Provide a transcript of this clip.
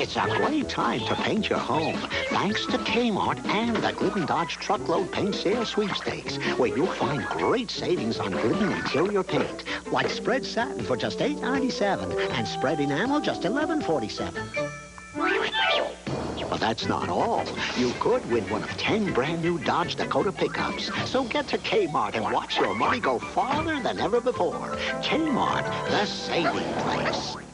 It's a great time to paint your home, thanks to Kmart and the Glidden Dodge Truckload Paint Sale Sweepstakes, where you'll find great savings on Glidden interior paint, like spread satin for just $8.97 and spread enamel just $11.47. But that's not all. You could win one of 10 brand new Dodge Dakota pickups. So get to Kmart and watch your money go farther than ever before. Kmart, the saving place.